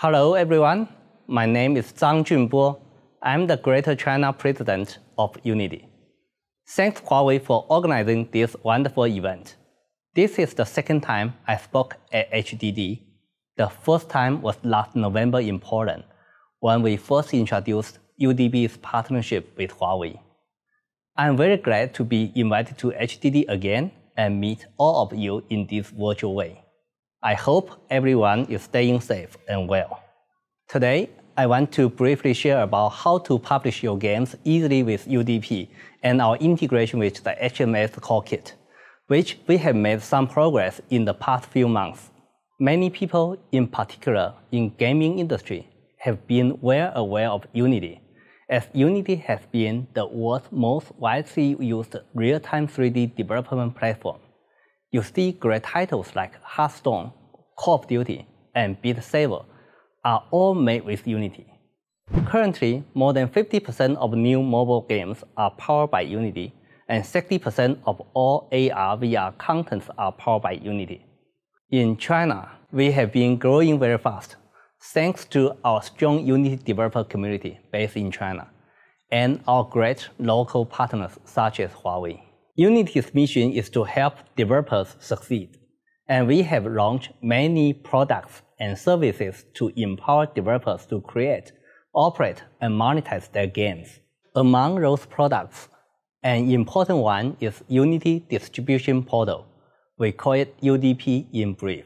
Hello everyone, my name is Zhang Junbo. I'm the Greater China President of Unity. Thanks Huawei for organizing this wonderful event. This is the second time I spoke at HDD. The first time was last November in Poland, when we first introduced UDP's partnership with Huawei. I'm very glad to be invited to HDD again and meet all of you in this virtual way. I hope everyone is staying safe and well. Today, I want to briefly share about how to publish your games easily with UDP and our integration with the HMS Core Kit, which we have made some progress in the past few months. Many people, in particular in gaming industry, have been well aware of Unity, as Unity has been the world's most widely used real-time 3D development platform. You see great titles like Hearthstone, Call of Duty, and Beat Saber are all made with Unity. Currently, more than 50% of new mobile games are powered by Unity, and 60% of all AR/VR contents are powered by Unity. In China, we have been growing very fast, thanks to our strong Unity developer community based in China, and our great local partners such as Huawei. Unity's mission is to help developers succeed, and we have launched many products and services to empower developers to create, operate, and monetize their games. Among those products, an important one is Unity Distribution Portal. We call it UDP in brief.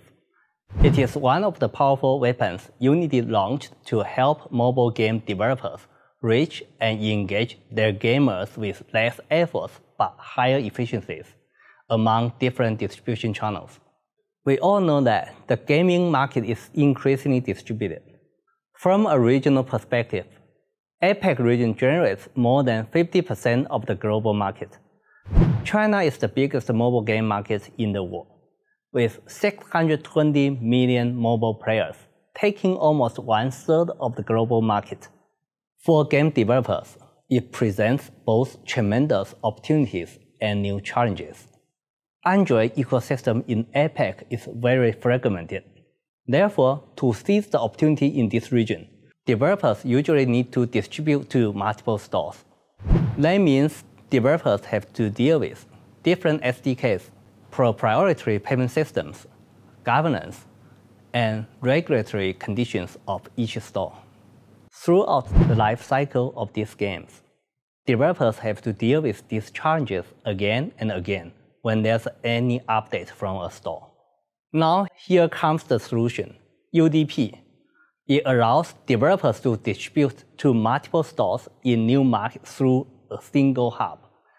It is one of the powerful weapons Unity launched to help mobile game developers reach and engage their gamers with less effort but higher efficiencies among different distribution channels. We all know that the gaming market is increasingly distributed. From a regional perspective, APAC region generates more than 50% of the global market. China is the biggest mobile game market in the world, with 620 million mobile players, taking almost 1/3 of the global market. For game developers, it presents both tremendous opportunities and new challenges. Android ecosystem in APAC is very fragmented. Therefore, to seize the opportunity in this region, developers usually need to distribute to multiple stores. That means developers have to deal with different SDKs, proprietary payment systems, governance, and regulatory conditions of each store. Throughout the life cycle of these games, developers have to deal with these challenges again and again when there's any update from a store. Now here comes the solution, UDP. It allows developers to distribute to multiple stores in new markets through a single hub.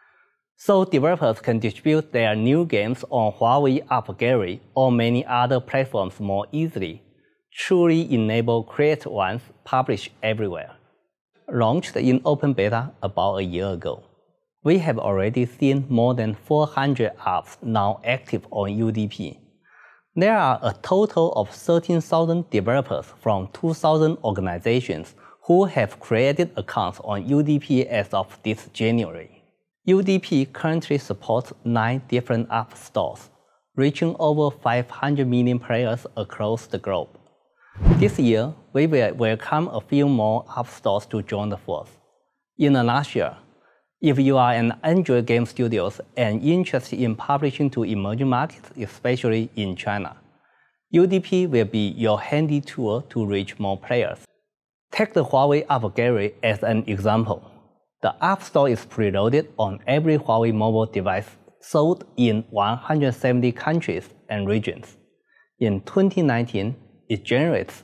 So developers can distribute their new games on Huawei AppGallery or many other platforms more easily, truly enable creative ones published everywhere. Launched in open beta about a year ago, we have already seen more than 400 apps now active on UDP. There are a total of 13,000 developers from 2,000 organizations who have created accounts on UDP as of this January. UDP currently supports 9 different app stores, reaching over 500 million players across the globe. This year, we will welcome a few more app stores to join the force. In a nutshell, if you are an Android game studio and interested in publishing to emerging markets, especially in China, UDP will be your handy tool to reach more players. Take the Huawei AppGallery as an example. The App Store is preloaded on every Huawei mobile device sold in 170 countries and regions. In 2019, it generates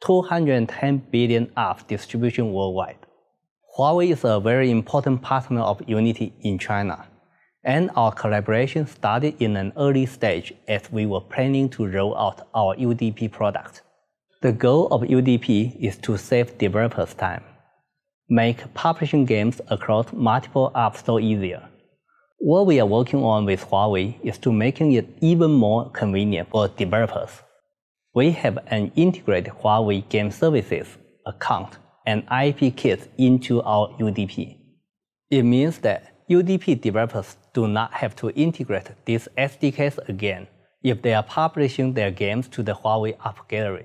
210 billion app distribution worldwide. Huawei is a very important partner of Unity in China, and our collaboration started in an early stage as we were planning to roll out our UDP product. The goal of UDP is to save developers time, make publishing games across multiple app stores easier. What we are working on with Huawei is to making it even more convenient for developers. We have an integrated Huawei Game Services account and IP kits into our UDP. It means that UDP developers do not have to integrate these SDKs again if they are publishing their games to the Huawei AppGallery,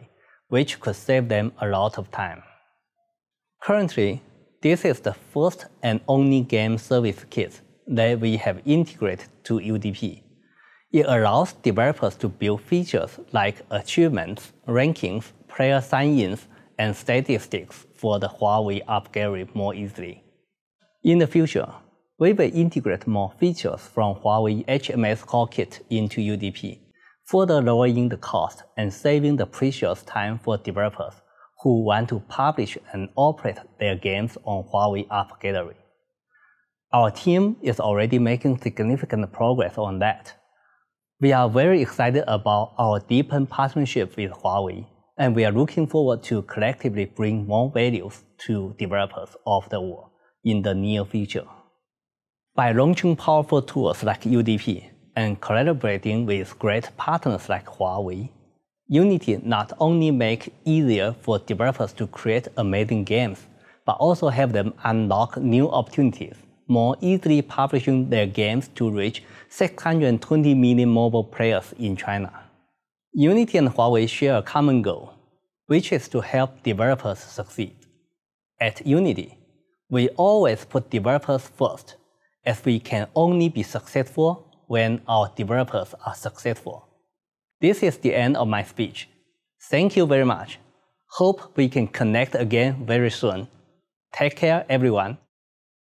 which could save them a lot of time. Currently, this is the first and only game service kit that we have integrated to UDP. It allows developers to build features like achievements, rankings, player sign-ins, and statistics for the Huawei AppGallery more easily. In the future, we will integrate more features from Huawei HMS Core Kit into UDP, further lowering the cost and saving the precious time for developers who want to publish and operate their games on Huawei AppGallery. Our team is already making significant progress on that. We are very excited about our deepened partnership with Huawei, and we are looking forward to collectively bring more values to developers of the world in the near future. By launching powerful tools like UDP and collaborating with great partners like Huawei, Unity not only makes it easier for developers to create amazing games, but also help them unlock new opportunities, more easily publishing their games to reach 620 million mobile players in China. Unity and Huawei share a common goal, which is to help developers succeed. At Unity, we always put developers first, as we can only be successful when our developers are successful. This is the end of my speech. Thank you very much. Hope we can connect again very soon. Take care, everyone.